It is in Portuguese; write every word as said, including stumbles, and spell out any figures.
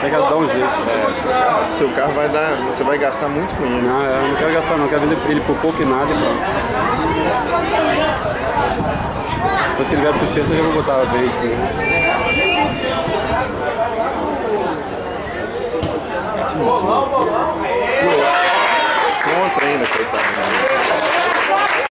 Tem que dar um jeito. É, seu carro vai dar. Você vai gastar muito com ele. Não, eu não quero gastar não, eu quero vender ele por pouco e nada e pronto. Depois que ele vier do conserto eu já vou botar a venda assim. Contra ainda, coitado.